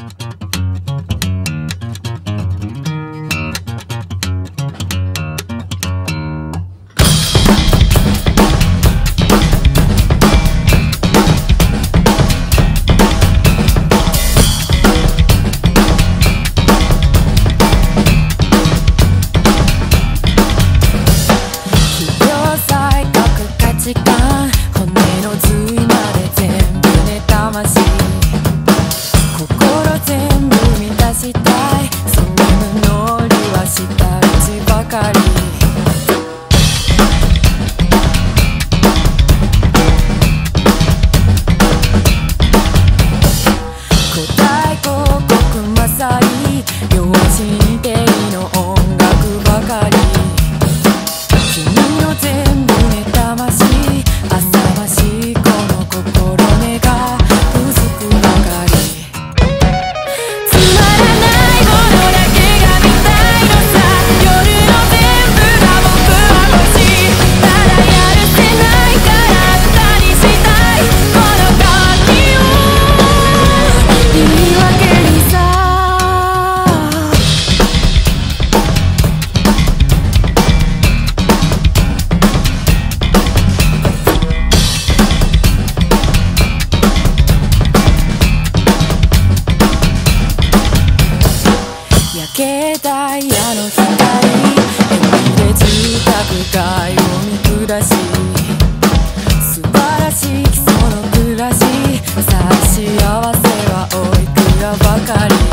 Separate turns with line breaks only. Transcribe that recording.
骨の髄まで全部ね魂心全部満たしたいそんなのりはしたうちばかり古代広告まさに両親定の音楽ばかり君の全部ね魂浅ましいこの心根がうずくばかりつまらないものだけが見たいのさ夜の全部が僕は欲しいただやるせないから歌にしたいこの感じを言い訳にさ焼けた矢の光海で住宅街を見下し素晴らしきその暮らしさあ幸せはおいくらばかり